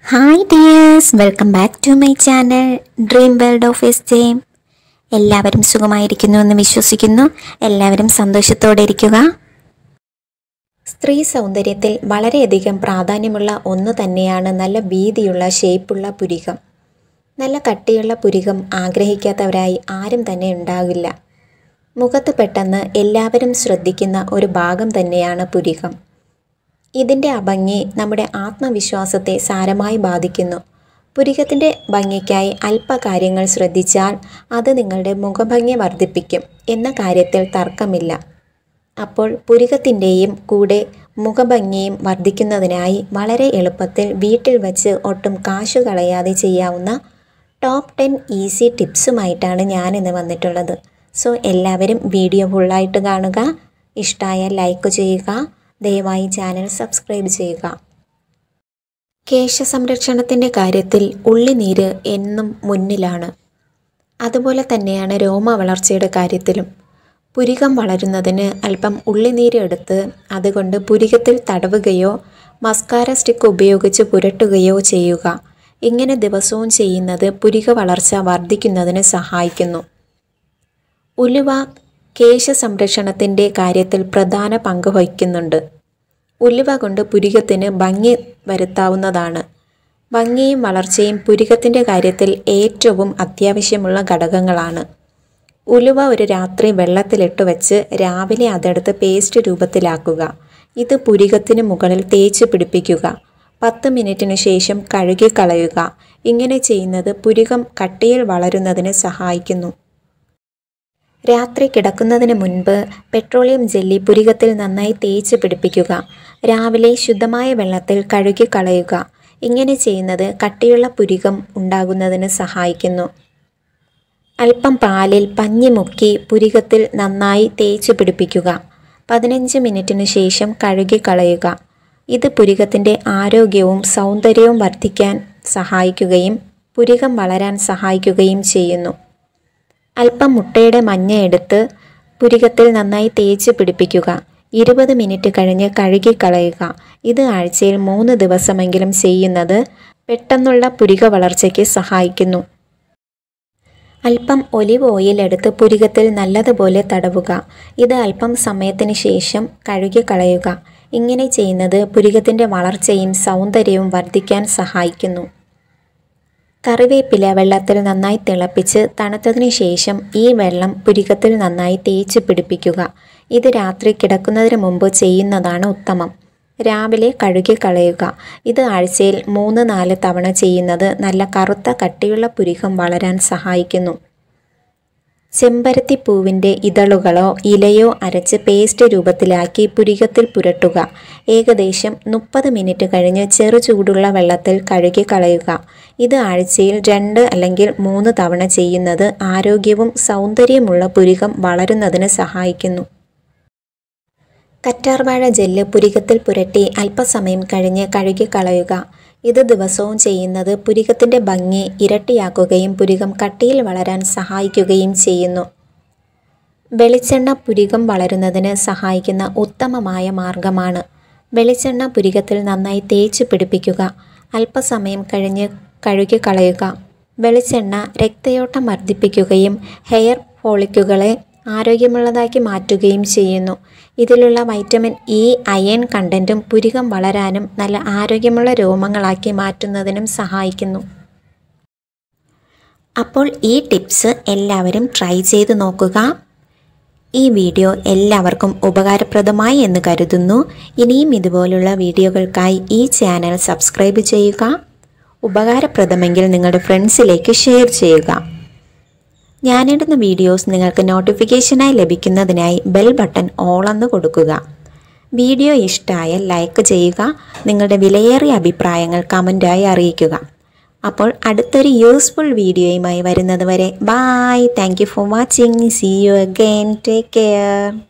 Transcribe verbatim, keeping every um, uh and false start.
Hi dears, welcome back to my channel dream world of S J. എല്ലാവരും സുഖമായിരിക്കുന്നു എന്ന് വിശ്വസിക്കുന്നു. എല്ലാവരും സന്തോഷത്തോടെ ഇരിക്കുക. സ്ത്രീ സൗന്ദര്യത്തിൽ വളരെയധികം പ്രാധാന്യമുള്ള ഒന്ന് തന്നെയാണ് നല്ല വീതിയുള്ള ഷേപ്പുള്ള പുരികം. നല്ല കട്ടിയുള്ള പുരികം ആഗ്രഹിക്കാത്തവരായി ആരും തന്നെ ഉണ്ടാകില്ല. മുഖത്ത് പെട്ടെന്ന് എല്ലാവരും ശ്രദ്ധിക്കുന്ന ഒരു ഭാഗം തന്നെയാണ് പുരികം. ഇതിൻ്റെ അഭംഗി നമ്മുടെ ആത്മവിശ്വാസത്തെ സാരമായി ബാധിക്കുന്നു. പുരികത്തിൻ്റെ ഭംഗിക്കായി അല്പകാര്യങ്ങൾ ശ്രദ്ധിച്ചാൽ അത് നിങ്ങളുടെ മുഖഭംഗി വർദ്ധിപ്പിക്കും എന്ന കാര്യത്തിൽ തർക്കമില്ല. അപ്പോൾ പുരികത്തിൻ്റെയും കൂടെ മുഖഭംഗിയും വർദ്ധിക്കുന്നതിനായി വളരെ എളുപ്പത്തിൽ വീട്ടിൽ വച്ച് ഒട്ടും കാശു കളയാതെ ചെയ്യാവുന്ന ടോപ്പ് ടെൻ ഈസി ടിപ്സുമായിട്ടാണ് ഞാനിന്ന് വന്നിട്ടുള്ളത്. സോ എല്ലാവരും വീഡിയോ ഫുള്ളായിട്ട് കാണുക. ഇഷ്ടമായാൽ ലൈക്ക് ചെയ്യുക. ദയവായി ചാനൽ സബ്സ്ക്രൈബ് ചെയ്യുക. കേശ സംരക്ഷണത്തിൻ്റെ കാര്യത്തിൽ ഉള്ളിനീര് എന്നും മുന്നിലാണ്. അതുപോലെ തന്നെയാണ് രോമ വളർച്ചയുടെ കാര്യത്തിലും. പുരികം വളരുന്നതിന് അല്പം ഉള്ളിനീര് എടുത്ത് അതുകൊണ്ട് പുരികത്തിൽ തടവുകയോ മസ്കാര സ്റ്റിക്ക് ഉപയോഗിച്ച് പുരട്ടുകയോ ചെയ്യുക. ഇങ്ങനെ ദിവസവും ചെയ്യുന്നത് പുരിക വളർച്ച വർദ്ധിക്കുന്നതിന് സഹായിക്കുന്നു. ഉലുവ കേശ സംരക്ഷണത്തിൻ്റെ കാര്യത്തിൽ പ്രധാന പങ്ക് വഹിക്കുന്നുണ്ട്. ഉലുവ കൊണ്ട് പുരികത്തിന് ഭംഗി വരുത്താവുന്നതാണ്. ഭംഗിയും വളർച്ചയും പുരികത്തിൻ്റെ കാര്യത്തിൽ ഏറ്റവും അത്യാവശ്യമുള്ള ഘടകങ്ങളാണ്. ഉലുവ ഒരു രാത്രി വെള്ളത്തിലിട്ട് വെച്ച് രാവിലെ അതെടുത്ത് പേസ്റ്റ് രൂപത്തിലാക്കുക. ഇത് പുരികത്തിന് മുകളിൽ തേച്ച് പിടിപ്പിക്കുക. പത്ത് മിനിറ്റിന് ശേഷം കഴുകിക്കളയുക. ഇങ്ങനെ ചെയ്യുന്നത് പുരികം കട്ടിയിൽ വളരുന്നതിന് സഹായിക്കുന്നു. രാത്രി കിടക്കുന്നതിന് മുൻപ് പെട്രോളിയം ജെല്ലി പുരികത്തിൽ നന്നായി തേച്ച് പിടിപ്പിക്കുക. രാവിലെ ശുദ്ധമായ വെള്ളത്തിൽ കഴുകിക്കളയുക. ഇങ്ങനെ ചെയ്യുന്നത് കട്ടിയുള്ള പുരികം ഉണ്ടാകുന്നതിന് സഹായിക്കുന്നു. അല്പം പാലിൽ പഞ്ഞി മുക്കി പുരികത്തിൽ നന്നായി തേച്ച് പിടിപ്പിക്കുക. പതിനഞ്ച് മിനിറ്റിന് ശേഷം കഴുകിക്കളയുക. ഇത് പുരികത്തിൻ്റെ ആരോഗ്യവും സൗന്ദര്യവും വർദ്ധിക്കാൻ സഹായിക്കുകയും പുരികം വളരാൻ സഹായിക്കുകയും ചെയ്യുന്നു. അല്പം മുട്ടയുടെ മഞ്ഞ എടുത്ത് പുരികത്തിൽ നന്നായി തേച്ച് പിടിപ്പിക്കുക. ഇരുപത് മിനിറ്റ് കഴിഞ്ഞ് കഴുകിക്കളയുക. ഇത് ആഴ്ചയിൽ മൂന്ന് ദിവസമെങ്കിലും ചെയ്യുന്നത് പെട്ടെന്നുള്ള പുരിക വളർച്ചയ്ക്ക് സഹായിക്കുന്നു. അല്പം ഒലിവ് ഓയിൽ എടുത്ത് പുരികത്തിൽ നല്ലതുപോലെ തടവുക. ഇത് അല്പം സമയത്തിന് ശേഷം കഴുകിക്കളയുക. ഇങ്ങനെ ചെയ്യുന്നത് പുരികത്തിൻ്റെ വളർച്ചയും സൗന്ദര്യവും വർദ്ധിക്കാൻ സഹായിക്കുന്നു. കറിവേപ്പില വെള്ളത്തിൽ നന്നായി തിളപ്പിച്ച് തണുത്തതിന് ശേഷം ഈ വെള്ളം പുരികത്തിൽ നന്നായി തേച്ച് പിടിപ്പിക്കുക. ഇത് രാത്രി കിടക്കുന്നതിന് മുമ്പ് ചെയ്യുന്നതാണ് ഉത്തമം. രാവിലെ കഴുകിക്കളയുക. ഇത് ആഴ്ചയിൽ മൂന്ന് നാല് തവണ ചെയ്യുന്നത് നല്ല കറുത്ത കട്ടിയുള്ള പുരികം വളരാൻ സഹായിക്കുന്നു. ചെമ്പരത്തി പൂവിൻ്റെ ഇതളുകളോ ഇലയോ അരച്ച് പേസ്റ്റ് രൂപത്തിലാക്കി പുരികത്തിൽ പുരട്ടുക. ഏകദേശം മുപ്പത് മിനിറ്റ് കഴിഞ്ഞ് ചെറു ചൂടുള്ള വെള്ളത്തിൽ കഴുകിക്കളയുക. ഇത് ആഴ്ചയിൽ രണ്ട് അല്ലെങ്കിൽ മൂന്ന് തവണ ചെയ്യുന്നത് ആരോഗ്യവും സൗന്ദര്യമുള്ള പുരികം വളരുന്നതിന് സഹായിക്കുന്നു. കറ്റാർവാഴ ജെല്ല് പുരികത്തിൽ പുരട്ടി അല്പസമയം കഴിഞ്ഞ് കഴുകിക്കളയുക. ഇത് ദിവസവും ചെയ്യുന്നത് പുരികത്തിൻ്റെ ഭംഗി ഇരട്ടിയാക്കുകയും പുരികം കട്ടിയിൽ വളരാൻ സഹായിക്കുകയും ചെയ്യുന്നു. വെളിച്ചെണ്ണ പുരികം വളരുന്നതിന് സഹായിക്കുന്ന ഉത്തമമായ മാർഗമാണ്. വെളിച്ചെണ്ണ പുരികത്തിൽ നന്നായി തേച്ച് പിടിപ്പിക്കുക. അല്പസമയം കഴിഞ്ഞ് കഴുകിക്കളയുക. വെളിച്ചെണ്ണ രക്തയോട്ടം വർദ്ധിപ്പിക്കുകയും ഹെയർ ഫോളിക്കുകളെ ആരോഗ്യമുള്ളതാക്കി മാറ്റുകയും ചെയ്യുന്നു. ഇതിലുള്ള വൈറ്റമിൻ ഇ, അയൺ കണ്ടൻറ്റും പുരികം വളരാനും നല്ല ആരോഗ്യമുള്ള രോമങ്ങളാക്കി മാറ്റുന്നതിനും സഹായിക്കുന്നു. അപ്പോൾ ഈ ടിപ്സ് എല്ലാവരും ട്രൈ ചെയ്ത് നോക്കുക. ഈ വീഡിയോ എല്ലാവർക്കും ഉപകാരപ്രദമായി എന്ന് കരുതുന്നു. ഇനിയും ഇതുപോലുള്ള വീഡിയോകൾക്കായി ഈ ചാനൽ സബ്സ്ക്രൈബ് ചെയ്യുക. ഉപകാരപ്രദമെങ്കിൽ നിങ്ങളുടെ ഫ്രണ്ട്സിലേക്ക് ഷെയർ ചെയ്യുക. ഞാനിടുന്ന വീഡിയോസ് നിങ്ങൾക്ക് നോട്ടിഫിക്കേഷനായി ലഭിക്കുന്നതിനായി ബെൽ ബട്ടൺ ഓൾ എന്ന് കൊടുക്കുക. വീഡിയോ ഇഷ്ടമായാൽ ലൈക്ക് ചെയ്യുക. നിങ്ങളുടെ വിലയേറിയ അഭിപ്രായങ്ങൾ കമൻറ്റായി അറിയിക്കുക. അപ്പോൾ അടുത്തൊരു യൂസ്ഫുൾ വീഡിയോയുമായി വരുന്നത് വരെ bye. Thank you for watching. See you again. Take care.